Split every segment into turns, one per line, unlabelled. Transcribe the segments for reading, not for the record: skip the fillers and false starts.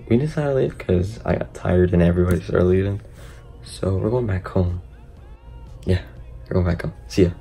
we decided to leave because I got tired and everybody started leaving. So we're going back home. Yeah, we're going back home. See ya.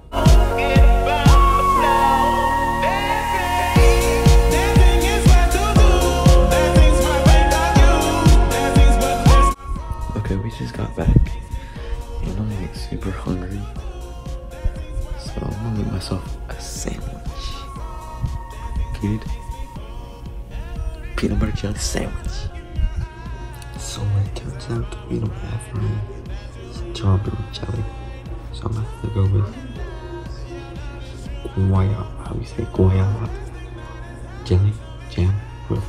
Okay, we just got back and I'm like super hungry. So I'm gonna make myself a sandwich. Kid. Peanut butter jelly sandwich. So it turns out we don't have any strawberry jelly. So I'm gonna have to go with guayaba. How do you say guayaba? Jelly? Jam? Whatever.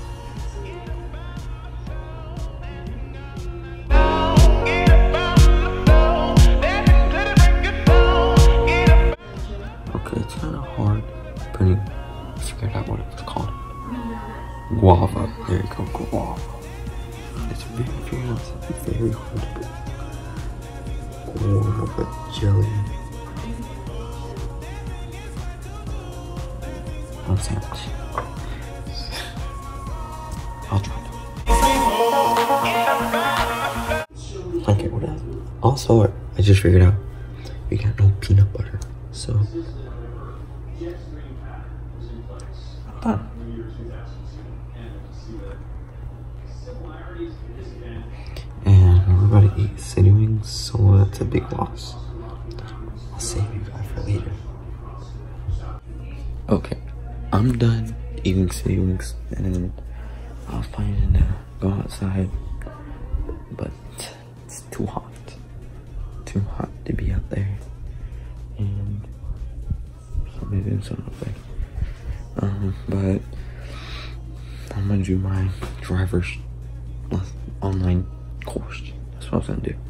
Okay, it's kind of hard putting, I figured out what it was called. Guava. There you go, guava. It's very hard to put guava jelly on a sandwich. I'll try it. Okay, what else? Also, I just figured out we got no peanut butter, so I'm done. And we're about to eat city wings, so that's a big loss. I'll save you guys for later. Okay, I'm done eating city wings, and I was planning to go outside, but it's too hot. Too hot to be out there, and somebody's doing something up there. But I'm gonna do my driver's online course. That's what I was gonna do.